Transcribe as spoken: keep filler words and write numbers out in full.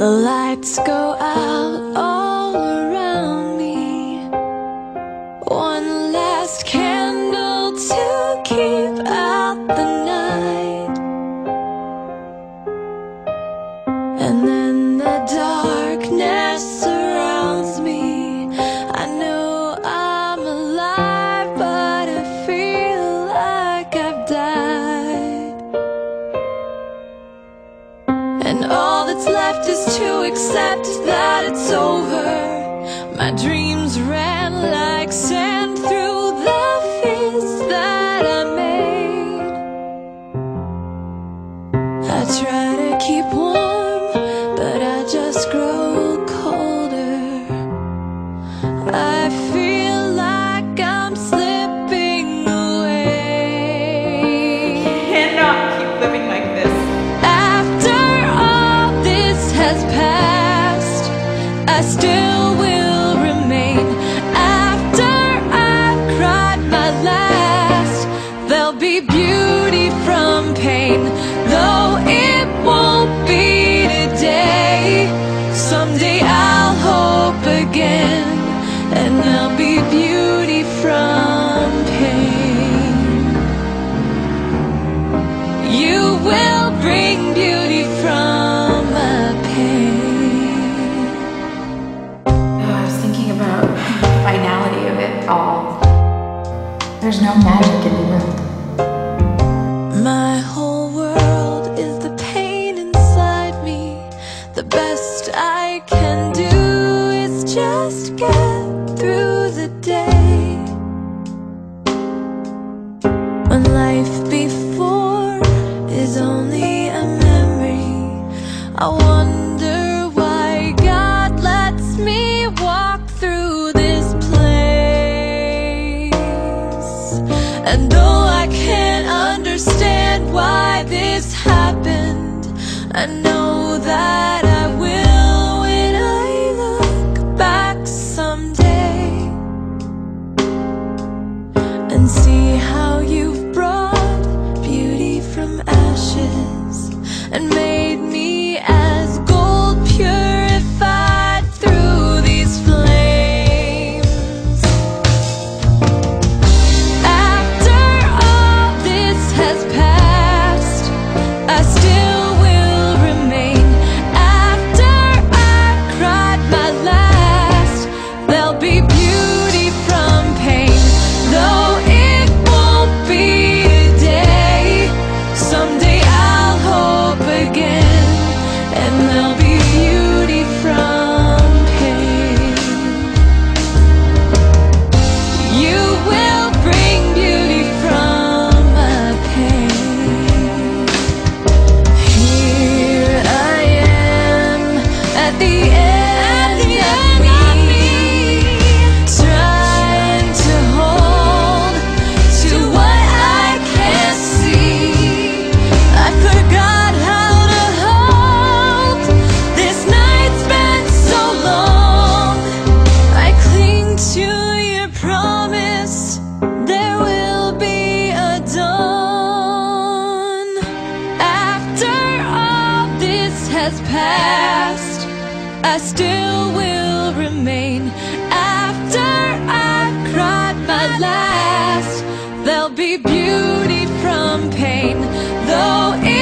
The lights go out all around me. One last candle to keep out the night. And then the darkness surrounds me. I know I'm alive, but I feel like I've died. And all that's left is to accept that it's over. My dreams ran like sand through the fist that I made. I try to keep warm, but I just grow colder. I feel like I'm slipping away. I cannot keep living like this. After all this has passed, I still will remain. After I've cried my last, there'll be beauty from pain. Though it won't be today, someday I'll hope again, and there'll be beauty from pain. You will bring beauty from my pain. Oh, I was thinking about the finality of it all. There's no magic in the world. My whole world is the pain inside me. The best I can do is just get through the day. When life before is only a memory, I wonder why God lets me walk through this place. And though I can't understand why this happened, I know that I will when I look back someday and see how you've brought beauty from ashes and made me as gold purified through these flames. After all this has passed, I still will remain. After I've cried my last, there'll be beauty from pain. Though it won't be today, someday I'll hope again, and there'll be beauty from pain. You will bring beauty from my pain. Here I am at the end of me, trying to hold to what I can't see. I forgot how to hold. This night's been so long. I cling to your promise, there will be a dawn. After all this has passed, I still will remain. After I've cried my last, there'll be beauty from pain. Though it